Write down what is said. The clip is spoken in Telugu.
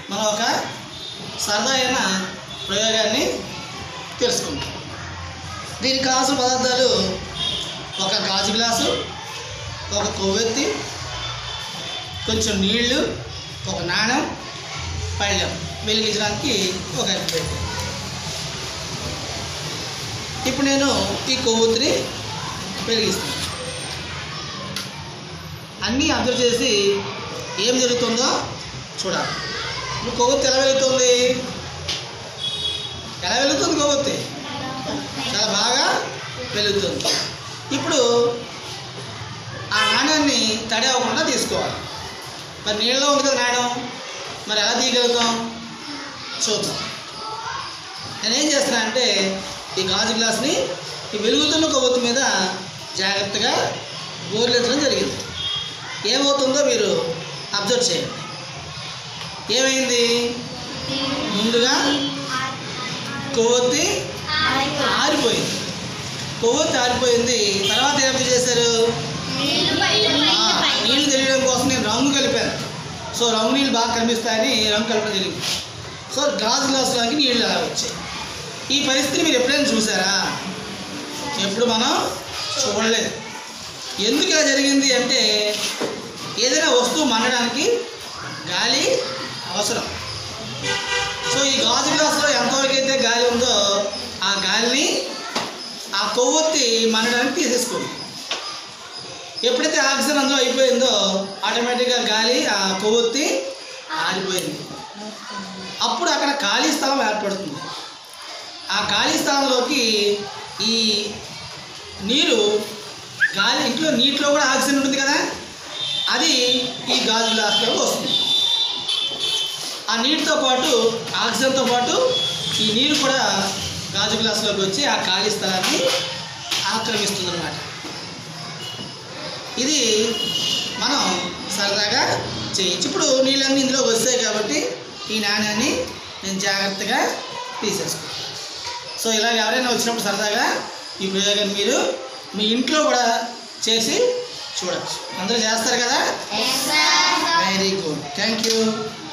మనం ఒక సరదా అయిన ప్రయోగాన్ని తెలుసుకుంటాం. దీనికి కావాల్సిన పదార్థాలు ఒక గాజు గ్లాసు, ఒక కొవ్వొత్తి, కొంచెం నీళ్లు, ఒక నాణెం, పళ్ళెం వెలిగించడానికి ఒక అగ్గిపెట్టె. ఇప్పుడు నేను ఈ కొవ్వొత్తిని వెలిగిస్తాను. అన్నీ అబ్జర్వ్ చేసి ఏం జరుగుతుందో చూడాలి. ఇప్పుడు కొవ్వొత్తి ఎలా వెలుగుతుంది? కొవ్వొత్తి చాలా బాగా వెలుగుతుంది. ఇప్పుడు ఆ నాణ్యాన్ని తడి అవ్వకుండా తీసుకోవాలి. మరి నీళ్ళలో ఉంది కదా నాణ్యం, మరి ఎలా తీయగలుగుతాం చూద్దాం. నేనేం చేస్తున్నా అంటే ఈ గాజు గ్లాస్ని ఈ వెలుగుతున్న కొవ్వొత్తి మీద జాగ్రత్తగా బోర్లించడం జరిగింది. ఏమవుతుందో మీరు అబ్జర్వ్ చేయండి. ఏమైంది? ముందుగా కొవ్వొత్తి ఆరిపోయింది. తర్వాత ఏం చేశారు? నీళ్ళు తెలియడం కోసం నేను రంగు కలిపాను. సో రంగు నీళ్ళు బాగా కనిపిస్తాయని రంగు కలపడం జరిగింది. సో గాజు గ్లాసులోకి నీళ్ళు అలా వచ్చాయి. ఈ పరిస్థితిని మీరు ఎప్పుడైనా చూసారా? ఎప్పుడు మనం చూడలేదు. ఎందుకు ఇలా జరిగింది అంటే ఏదైనా వస్తువు మండడానికి గాలి అవసరం. సో ఈ గాజు గ్లాసులో ఎంతవరకు అయితే గాలి ఉందో ఆ గాలిని ఆ కొవ్వొత్తి మండడానికి తీసేసుకోండి. ఎప్పుడైతే ఆక్సిజన్ అందులో అయిపోయిందో ఆటోమేటిక్గా గాలి ఆ కొవ్వొత్తి ఆరిపోయింది. అప్పుడు అక్కడ ఖాళీ స్థలం ఏర్పడుతుంది. ఆ ఖాళీ స్థలంలోకి ఈ నీరు గాలి, ఇంట్లో నీటిలో కూడా ఆక్సిజన్ ఉంటుంది కదా, అది ఈ గాజు గ్లాసులోకి వస్తుంది. ఆ నీటితో పాటు ఆక్సిజన్తో పాటు ఈ నీరు కూడా గాజు గ్లాసులోకి వచ్చి ఆ ఖాళీ స్థలాన్ని ఆక్రమిస్తుంది అన్నమాట. ఇది మనం సరదాగా చేయొచ్చు. ఇప్పుడు నీళ్ళన్నీ ఇందులో వస్తాయి కాబట్టి ఈ నాణ్యాన్ని నేను జాగ్రత్తగా తీసేసుకుంటాను. సో ఇలాగ ఎవరైనా వచ్చినప్పుడు సరదాగా ఈ ప్రయోగాన్ని మీరు మీ ఇంట్లో కూడా చేసి చూడవచ్చు. అందరూ చేస్తారు కదా? Very good, thank you.